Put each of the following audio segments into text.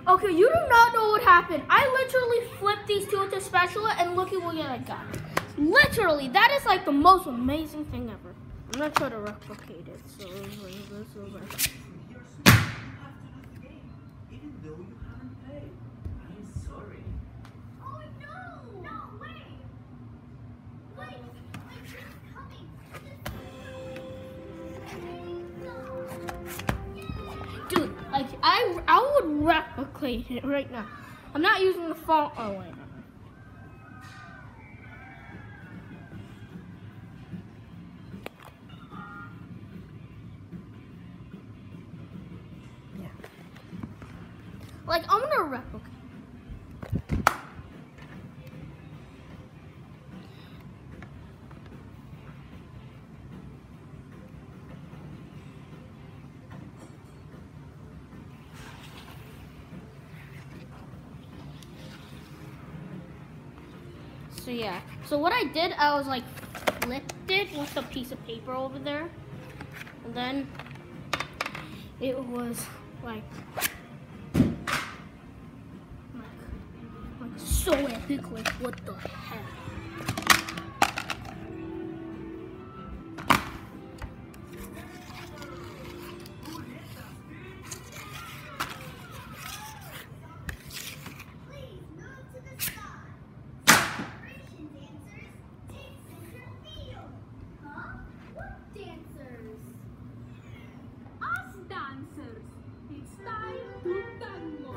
Okay, you do not know what happened. I literally flipped these two into spatula and look at what I got. Literally, that is like the most amazing thing ever. I'm not trying to replicate it, so this is like... Even though you haven't paid. I'm sorry. Oh no! No, wait! Wait, my train's coming. Dude, like I would replicate it right now. I'm not using the font. Oh wait. Yeah. Like I'm gonna replicate. So yeah, so what I did, I was like flipped it with a piece of paper over there, and then it was like so epic. Like what the heck? Dancers, it's time to tango.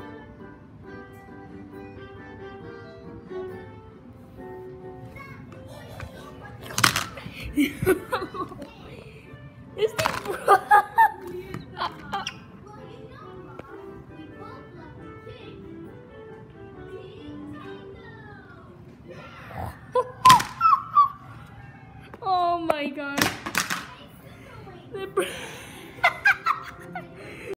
This thing Oh my god.